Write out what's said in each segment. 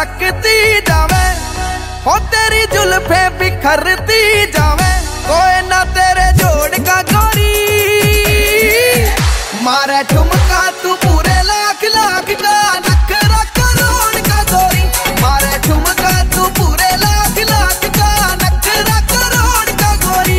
सरकती जावे, हो तेरी जुल्फे बिखरती जावे, कोई ना तेरे जोड़ का गोरी। मारे ठुमका तू पूरे लाख लाख का, नखरा करोड़ का गोरी। मारे ठुमका तू पूरे लाख लाख का, नखरा करोड़ का गोरी।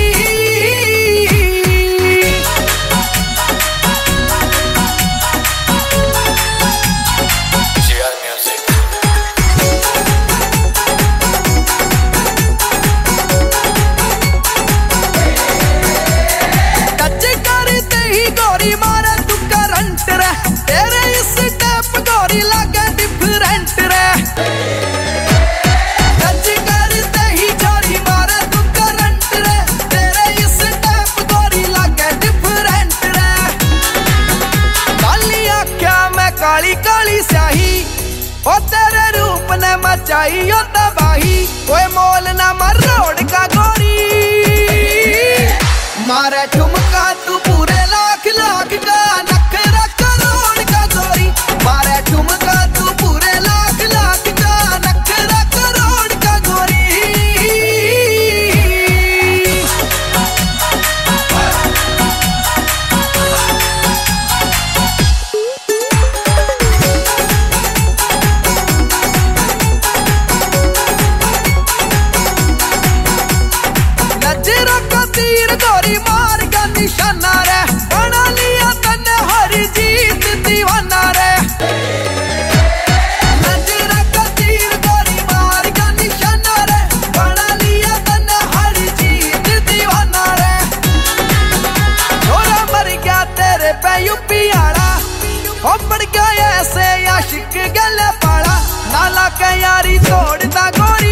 मारे तू करंट रे, तेरे इस स्टेप गोरी लगे डिफरेंट रे। टच करते ही छोरी मारे तू करंट रे, तेरे इस स्टेप गोरी लगे डिफरेंट रे। काली आँखों में काली काली स्याही, ओ तेरे रूप ने मचाई ओ तबाही, कोई मोल ना मरोड़ का गोरी। मारे ठुमका तू पूरे लाख लाख का, नखरा करोड़ का गोरी। मारे ठुमका तू पूरे लाख लाख का, नखरा करोड़ का गोरी। नजरा का तीर गोरी मार का निशाना रे, बना लिया तन्ने हर जीत दीवाना रे। नजरा का तीर गोरी मार का निशाना रे, बना लिया तन्ने हर जीत दीवाना रे। छोरा मर गया तेरे पे यूपी आड़ा, हो पड़ गया ऐसे आशिक गले पाड़ा, नाला के यारी तोड़ता गोरी।